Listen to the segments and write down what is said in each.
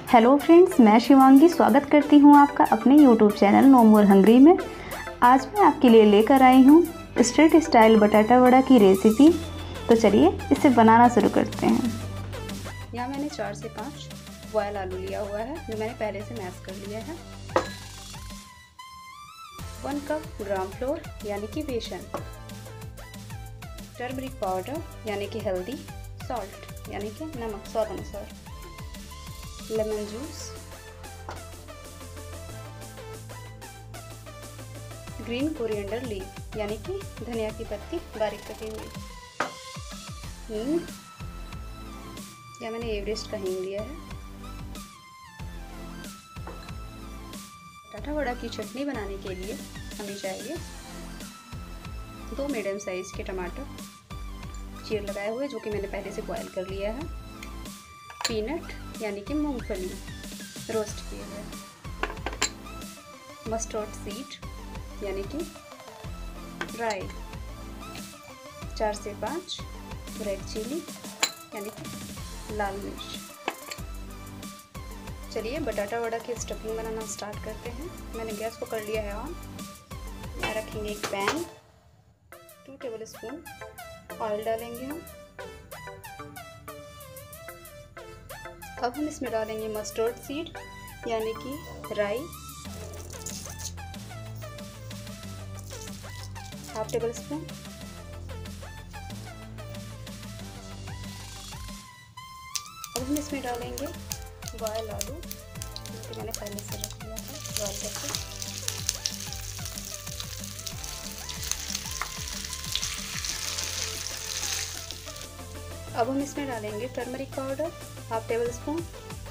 Hello friends, मैं शिवांगी स्वागत करती हूँ आपका अपने YouTube channel no more hungry में। आज मैं आपके लिए लेकर आई हूँ स्ट्रीट स्टाइल बटाटा वड़ा की रेसिपी। तो चलिए इसे बनाना शुरू करते हैं। यहाँ मैंने 4 से 5 बॉयल आलू लिया हुआ है जो मैंने पहले से मैश कर लिया है। 1 कप ग्राम फ्लोर यानी कि बेसन, टर्मरिक पाउडर यानी कि हल्दी, सॉल्ट यानी कि नमक स्वाद अनुसार, lemon juice, green coriander leaf यानी कि धनिया की पत्ती बारीक कटी हुई, हींग या मैंने एवरेस्ट का हींग लिया है। बटाटा वड़ा की चटनी बनाने के लिए हमें चाहिए 2 मीडियम साइज के टमाटर चीर लगाए हुए जो कि मैंने पहले से बॉयल कर लिया है, पीनट यानी कि मूंगफली रोस्ट किए हुए, मस्टर्ड सीड यानी कि राई, 4 से 5 रेड चिली यानी कि लाल मिर्च। चलिए बटाटा वड़ा की स्टफिंग बनाना स्टार्ट करते हैं। मैंने गैस को कर लिया है ऑन। यहाँ रखेंगे एक पैन, 2 टेबलस्पून ऑयल डालेंगे हम। अब हम इसमें डालेंगे मस्टर्ड सीड यानी कि राई, 1/2 टेबलस्पून। अब हम इसमें डालेंगे बॉयल आलू जो मैंने पहले से रख लिया था बॉयल करके। अब हम इसमें डालेंगे टर्मरिक पाउडर 1/2 टेबलस्पून,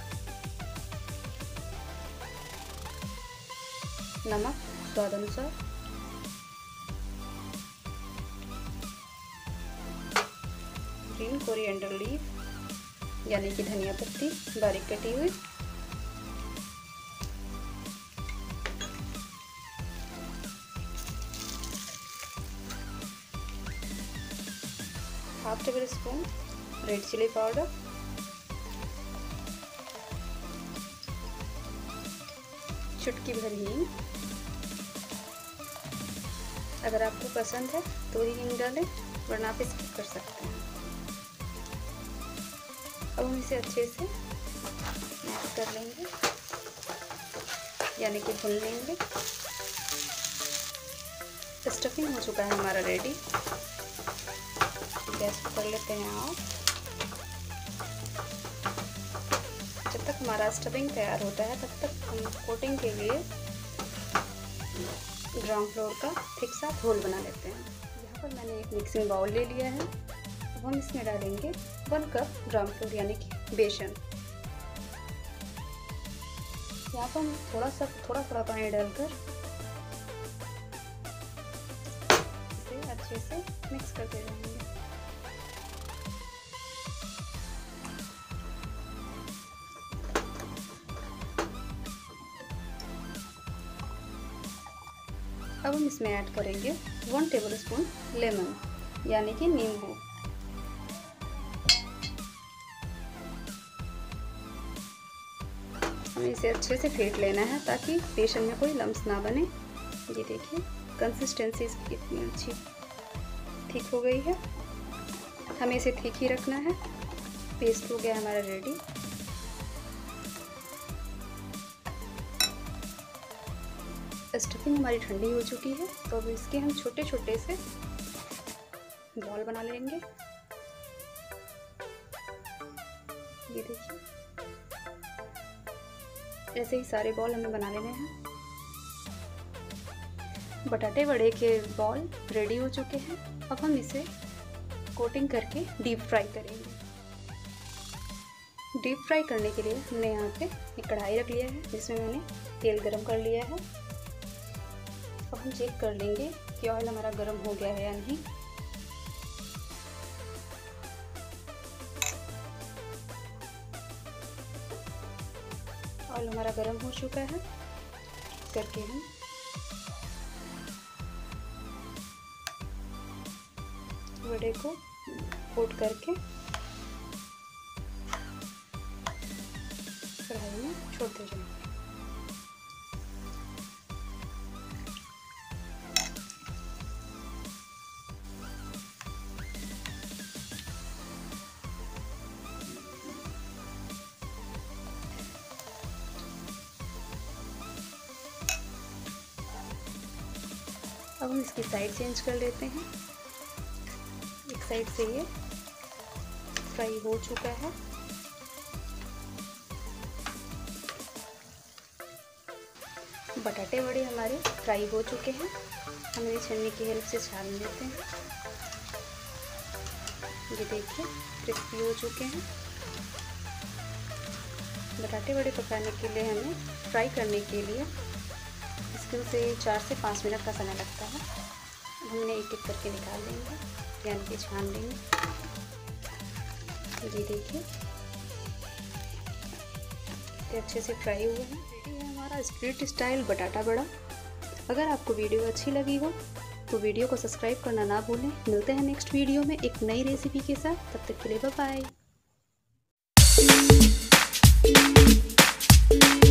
नमक स्वाद अनुसार, ग्रीन कोरिएंडर लीफ यानी कि धनिया पत्ती बारीक कटी हुई, half tablespoon red chilli powder, चुटकी भर हींग। अगर आपको पसंद है तो ही हींग डालें वरना आप स्किप कर सकते हैं। अब हम इसे अच्छे से मिक्स कर लेंगे यानी कि भून लेंगे। स्टफिंग हो चुका है हमारा रेडी। गैस को कर लेते हैं ऑफ। जब तक हमारा स्टफिंग तैयार होता है तब तक हम कोटिंग के लिए ग्राम फ्लोर का थिक सा घोल बना लेते हैं। यहाँ पर मैंने एक मिक्सिंग बाउल ले लिया है। अब हम इसमें डालेंगे 1 कप ग्राम फ्लोर यानी कि बेसन। यहाँ पर हम थोड़ा पानी डालकर इसे अच्छे से मिक्स करते रहेंगे। अब हम इसमें ऐड करेंगे 1 टेबलस्पून लेमन यानी कि नींबू। हमें इसे अच्छे से फेंट लेना है ताकि बेसन में कोई लम्स ना बने। ये देखिए कंसिस्टेंसी इसकी कितनी अच्छी थिक हो गई है। हमें इसे थिक ही रखना है। पेस्ट हो गया हमारा रेडी। स्टफिंग हमारी ठंडी हो चुकी है तो अब इसके हम छोटे छोटे से बॉल बना लेंगे। ये देखिए ऐसे ही सारे बॉल हमें बना लेने हैं। बटाटे वड़े के बॉल रेडी हो चुके हैं। अब हम इसे कोटिंग करके डीप फ्राई करेंगे। डीप फ्राई करने के लिए हमने यहाँ पे एक कढ़ाई रख लिया है जिसमें मैंने तेल गरम कर लिया है। अब हम चेक कर लेंगे कि ऑयल हमारा गर्म हो गया है या नहीं। ऑयल हमारा गर्म हो चुका है। करके हम वड़े को कोट करके कढ़ाई में छोड़ते जाएं। अब हम इसकी साइड चेंज कर लेते हैं। एक साइड से ये फ्राई हो चुका है। बटाटे वड़े हमारे फ्राई हो चुके हैं। हम इन्हें छन्नी की हेल्प से छान लेते हैं। ये देखिए क्रिस्पी हो चुके हैं। बटाटे वड़े पकाने के लिए हमें फ्राई करने के लिए मुश्किल से 4 से 5 मिनट का समय लगता है। अब हमने एक एक करके निकाल लेंगे, यानी कि छान लेंगे। ये देखिए कितने अच्छे से फ्राई हुए हैं। ये है हमारा स्ट्रीट स्टाइल बटाटा वड़ा। अगर आपको वीडियो अच्छी लगी हो तो वीडियो को सब्सक्राइब करना ना भूलें। मिलते हैं नेक्स्ट वीडियो में एक नई रेसिपी के साथ। तब तक के लिए बाय बाय।